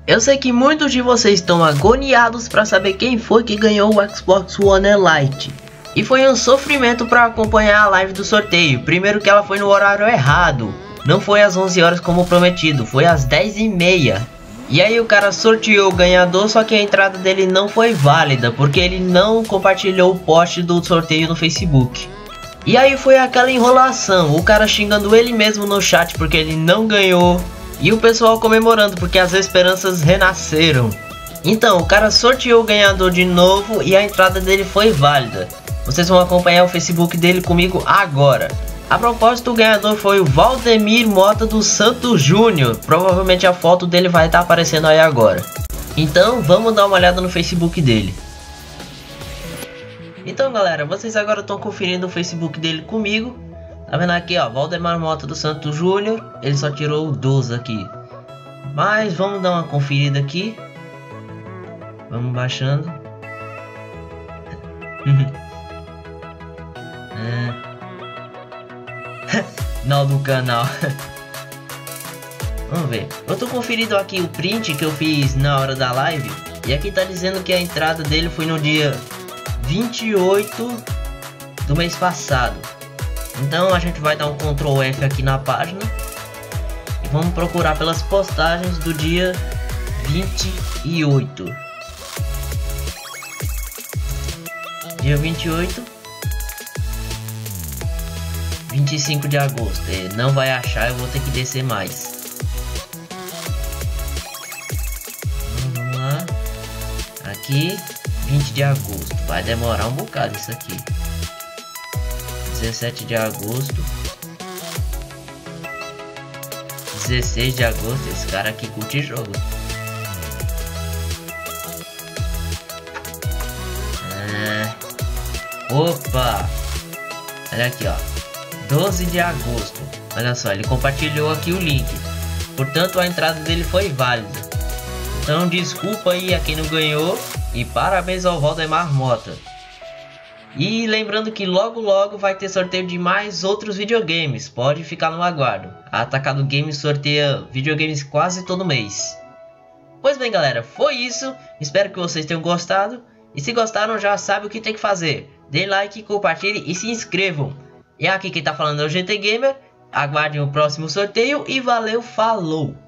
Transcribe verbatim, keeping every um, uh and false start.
Eu sei que muitos de vocês estão agoniados para saber quem foi que ganhou o Xbox One Lite. E foi um sofrimento para acompanhar a live do sorteio. Primeiro que ela foi no horário errado. Não foi às onze horas como prometido, foi às dez e meia. E aí o cara sorteou o ganhador, só que a entrada dele não foi válida, porque ele não compartilhou o post do sorteio no Facebook. E aí foi aquela enrolação, o cara xingando ele mesmo no chat porque ele não ganhou. E o pessoal comemorando porque as esperanças renasceram. Então, o cara sorteou o ganhador de novo e a entrada dele foi válida. Vocês vão acompanhar o Facebook dele comigo agora. A propósito, o ganhador foi o Valdemir Mota dos Santos Júnior. Provavelmente a foto dele vai estar aparecendo aí agora. Então, vamos dar uma olhada no Facebook dele. Então, galera, vocês agora estão conferindo o Facebook dele comigo. Tá vendo aqui, ó, Valdemar Mota do Santos Júnior, ele só tirou o doze aqui. Mas vamos dar uma conferida aqui. Vamos baixando. é. Não do canal. Vamos ver. Eu tô conferindo aqui o print que eu fiz na hora da live. E aqui tá dizendo que a entrada dele foi no dia vinte e oito do mês passado. Então a gente vai dar um control F aqui na página e vamos procurar pelas postagens do dia vinte e oito. Dia vinte e oito. vinte e cinco de agosto. Ele não vai achar, eu vou ter que descer mais. Então, vamos lá. Aqui, vinte de agosto. Vai demorar um bocado isso aqui. dezessete de agosto, dezesseis de agosto. Esse cara aqui curte jogo. É... Opa! Olha aqui, ó, doze de agosto. Olha só, ele compartilhou aqui o link. Portanto, a entrada dele foi válida. Então, desculpa aí a quem não ganhou e parabéns ao Valdemar Mota. E lembrando que logo logo vai ter sorteio de mais outros videogames, pode ficar no aguardo. A Atacado Games sorteia videogames quase todo mês. Pois bem, galera, foi isso, espero que vocês tenham gostado. E se gostaram, já sabe o que tem que fazer. Dê like, compartilhe e se inscrevam. E aqui quem tá falando é o G T Gamer, aguardem o próximo sorteio e valeu, falou!